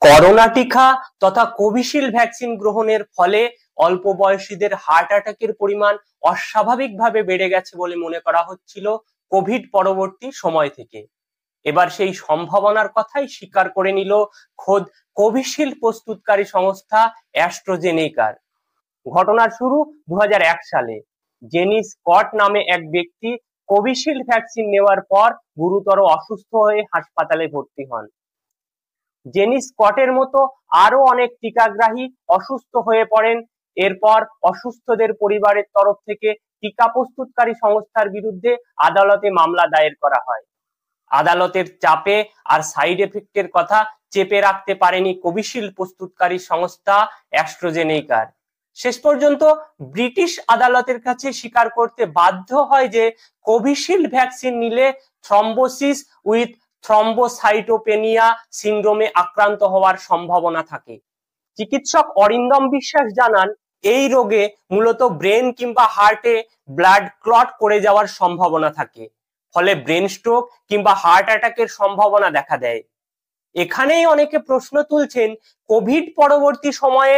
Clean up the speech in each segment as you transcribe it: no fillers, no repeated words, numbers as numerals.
Corona টিকা তথা Covishield vaccine গ্রহণের ফলে অল্প বয়সীদের হার্ট অ্যাটাকের পরিমাণ অস্বাভাবিকভাবে বেড়ে গেছে বলে মনে করা হচ্ছিল কোভিড পরবর্তী সময় থেকে। এবার সেই সম্ভাবনার কথাই স্বীকার করে নিল খোদ কোভিশিল্ড প্রস্তুতকারী সংস্থা অ্যাস্ট্রাজেনেকার। ঘটনার শুরু 2001 সালে। জেনি স্কট নামে এক ব্যক্তি কোভিশিল্ড ভ্যাকসিন নেওয়ার পর গুরুতর অসুস্থ হয়ে হাসপাতালে ভর্তি হন। জেনি স্কটের মতো আরো অনেক টিকাগ্রাহী অসুস্থ হয়ে পড়েন। এরপর অসুস্থদের পরিবারের তরফ থেকে টিকা প্রস্তুতকারী সংস্থার বিরুদ্ধে আদালতে মামলা দায়ের করা হয়। আদালতের চাপে আর সাইড এফেক্টের কথা চেপে রাখতে পারেনি কোভিশিল্ড প্রস্তুতকারী সংস্থা অ্যাস্ট্রাজেনেকার। শেষ পর্যন্ত ব্রিটিশ আদালতের কাছে স্বীকার করতে বাধ্য হয় যে কোভিশিল্ড ভ্যাকসিন নিলে থ্রম্বোসিস উইথ থ্রম্বোসাইটোপেনিয়া সিন্ড্রোমে আক্রান্ত হওয়ার সম্ভাবনা থাকে। চিকিৎসক অরিন্দম বিশ্বাস জানান, এই রোগে মূলত ব্রেন কিংবা হার্টে ব্লাড ক্লট করে যাওয়ার সম্ভাবনা থাকে, ফলে ব্রেন স্ট্রোক কিংবা হার্ট অ্যাটাকের সম্ভাবনা দেখা দেয়। এখানেই অনেকে প্রশ্ন তুলছেন, কোভিড পরবর্তী সময়ে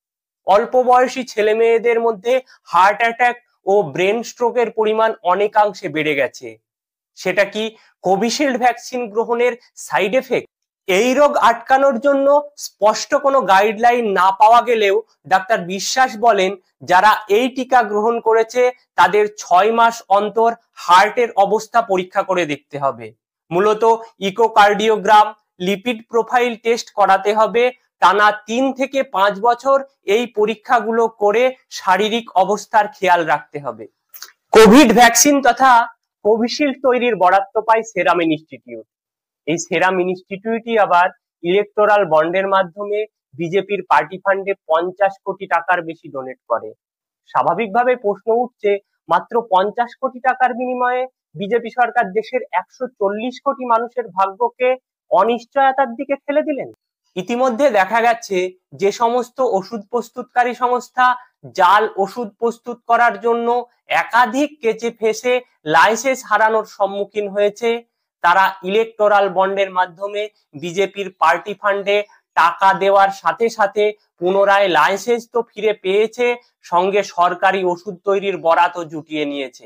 অল্প বয়সী ছেলে মেয়েদের মধ্যে হার্ট অ্যাটাক ও ব্রেন স্ট্রোকের পরিমাণ অনেকাংশে বেড়ে গেছে। সেটা কি কোভিশিল্ড ভ্যাকসিন গ্রহণের সাইড এফেক্ট? এই রোগ আটকানোর জন্য স্পষ্ট কোনো গাইডলাইন না পাওয়া গেলেও ডাক্তার বিশ্বাস বলেন, যারা এই টিকা গ্রহণ করেছে তাদের 6 মাস অন্তর হার্টের অবস্থা পরীক্ষা করে দেখতে হবে। মূলত ইকোকার্ডিওগ্রাম, লিপিড প্রোফাইল টেস্ট করাতে হবে। টানা 3 থেকে 5 বছর এই পরীক্ষাগুলো করে শারীরিক অবস্থার খেয়াল রাখতে হবে। কোভিড ভ্যাকসিন তথা কোভিশিল্ড তৈরির বরাদ্দ পায় সেরাম ইনস্টিটিউট। এই সেরাম ইনস্টিটিউটই আবার ইলেকটোরাল বন্ডের মাধ্যমে বিজেপির পার্টি ফান্ডে 50 কোটি টাকার বেশি ডোনেট করে। স্বাভাবিকভাবে প্রশ্ন উঠছে, মাত্র 50 কোটি টাকার বিনিময়ে বিজেপি সরকার দেশের 140 কোটি মানুষের ভাগ্যকে অনিশ্চয়তার দিকে ঠেলে দিলেন। ইতিমধ্যে দেখা গেছে যে সমস্ত ওষুধ প্রস্তুতকারী সংস্থা জাল ওষুধ প্রস্তুত করার জন্য একাধিক কেচে ফেঁসে লাইসেন্স হারানোর সম্মুখীন হয়েছে, তারা ইলেকটোরাল বন্ডের মাধ্যমে বিজেপির পার্টি ফান্ডে টাকা দেওয়ার সাথে সাথে পুনরায় লাইসেন্স তো ফিরে পেয়েছে, সঙ্গে সরকারি ওষুধ তৈরির বরাতও জুটিয়ে নিয়েছে।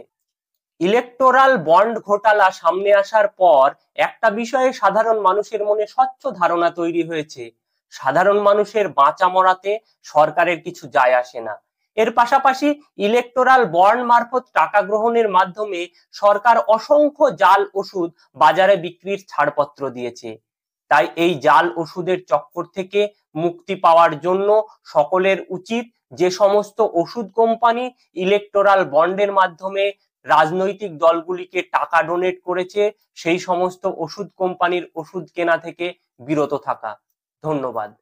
ইলেকটোরাল বন্ড ঘোটালা সামনে আসার পর একটা বিষয়ে সাধারণ মানুষের মনে স্বচ্ছ ধারণা তৈরি হয়েছে, সাধারণ মানুষের বাঁচা মরাতে সরকারের কিছু যায় আসে না। এর পাশাপাশি ইলেকটোরাল বন্ড মারফত টাকা গ্রহণের মাধ্যমে সরকার অসংখ্য জাল ওষুধ বাজারে বিক্রির ছাড়পত্র দিয়েছে। তাই এই জাল ওষুধের চক্কর থেকে মুক্তি পাওয়ার জন্য সকলের উচিত, যে সমস্ত ওষুধ কোম্পানি ইলেকটোরাল বন্ডের মাধ্যমে রাজনৈতিক দলগুলিকে টাকা ডোনেট করেছে, সেই সমস্ত ওষুধ কোম্পানির ওষুধ কেনা থেকে বিরত থাকা। ধন্যবাদ।